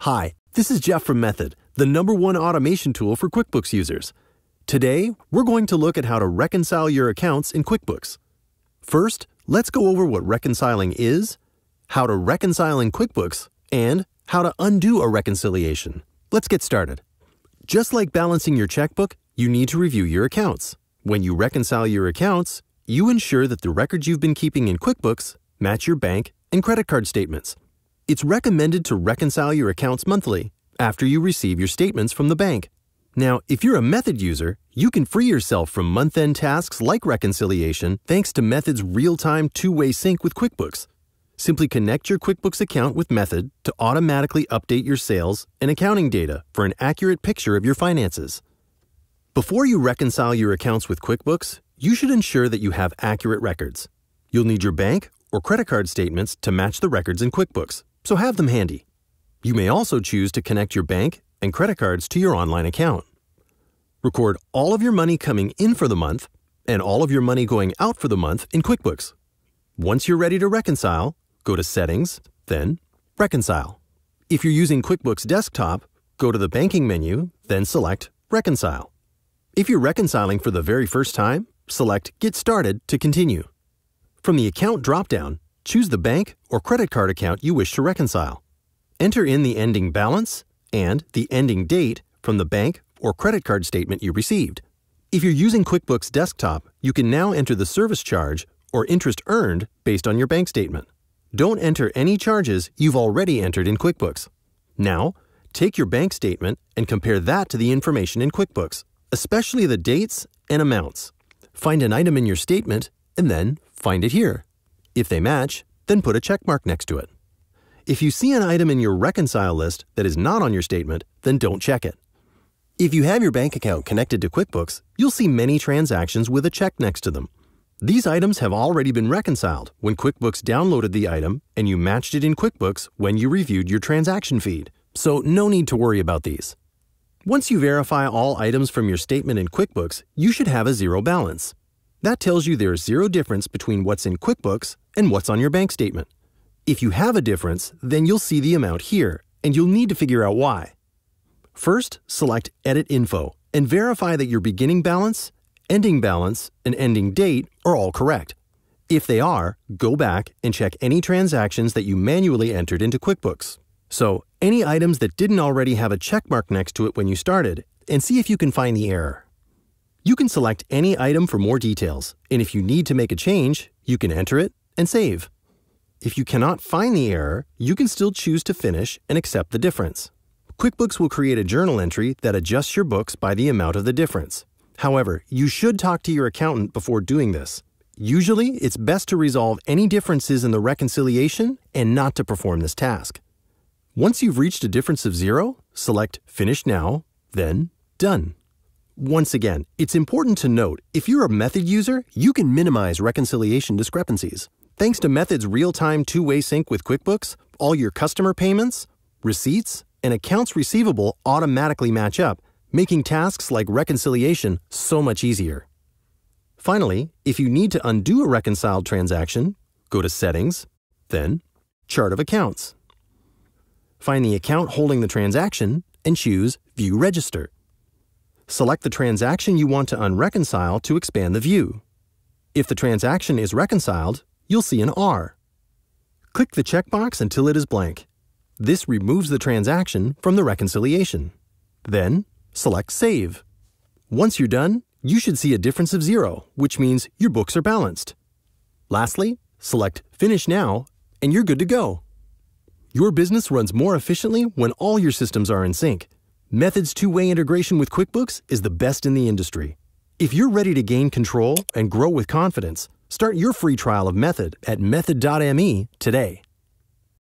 Hi, this is Jeff from Method, the #1 automation tool for QuickBooks users. Today, we're going to look at how to reconcile your accounts in QuickBooks. First, let's go over what reconciling is, how to reconcile in QuickBooks, and how to undo a reconciliation. Let's get started. Just like balancing your checkbook, you need to review your accounts. When you reconcile your accounts, you ensure that the records you've been keeping in QuickBooks match your bank and credit card statements. It's recommended to reconcile your accounts monthly after you receive your statements from the bank. Now, if you're a Method user, you can free yourself from month-end tasks like reconciliation thanks to Method's real-time two-way sync with QuickBooks. Simply connect your QuickBooks account with Method to automatically update your sales and accounting data for an accurate picture of your finances. Before you reconcile your accounts with QuickBooks, you should ensure that you have accurate records. You'll need your bank or credit card statements to match the records in QuickBooks, so have them handy. You may also choose to connect your bank and credit cards to your online account. Record all of your money coming in for the month and all of your money going out for the month in QuickBooks. Once you're ready to reconcile, go to Settings, then Reconcile. If you're using QuickBooks Desktop, go to the Banking menu, then select Reconcile. If you're reconciling for the very first time, select Get Started to continue. From the Account dropdown, choose the bank or credit card account you wish to reconcile. Enter in the ending balance and the ending date from the bank or credit card statement you received. If you're using QuickBooks Desktop, you can now enter the service charge or interest earned based on your bank statement. Don't enter any charges you've already entered in QuickBooks. Now, take your bank statement and compare that to the information in QuickBooks, especially the dates and amounts. Find an item in your statement and then find it here. If they match, then put a check mark next to it. If you see an item in your reconcile list that is not on your statement, then don't check it. If you have your bank account connected to QuickBooks, you'll see many transactions with a check next to them. These items have already been reconciled when QuickBooks downloaded the item and you matched it in QuickBooks when you reviewed your transaction feed, so no need to worry about these. Once you verify all items from your statement in QuickBooks, you should have a zero balance. That tells you there is zero difference between what's in QuickBooks and what's on your bank statement. If you have a difference, then you'll see the amount here, and you'll need to figure out why. First, select Edit Info and verify that your beginning balance, ending balance, and ending date are all correct. If they are, go back and check any transactions that you manually entered into QuickBooks. So, any items that didn't already have a check mark next to it when you started, and see if you can find the error. You can select any item for more details, and if you need to make a change, you can enter it and save. If you cannot find the error, you can still choose to finish and accept the difference. QuickBooks will create a journal entry that adjusts your books by the amount of the difference. However, you should talk to your accountant before doing this. Usually, it's best to resolve any differences in the reconciliation and not to perform this task. Once you've reached a difference of 0, select Finish Now, then Done. Once again, it's important to note, if you're a Method user, you can minimize reconciliation discrepancies. Thanks to Method's real-time two-way sync with QuickBooks, all your customer payments, receipts, and accounts receivable automatically match up, making tasks like reconciliation so much easier. Finally, if you need to undo a reconciled transaction, go to Settings, then Chart of Accounts. Find the account holding the transaction and choose View Register. Select the transaction you want to unreconcile to expand the view. If the transaction is reconciled, you'll see an R. Click the checkbox until it is blank. This removes the transaction from the reconciliation. Then, select Save. Once you're done, you should see a difference of 0, which means your books are balanced. Lastly, select Finish Now, and you're good to go. Your business runs more efficiently when all your systems are in sync. Method's two-way integration with QuickBooks is the best in the industry. If you're ready to gain control and grow with confidence, start your free trial of Method at method.me today.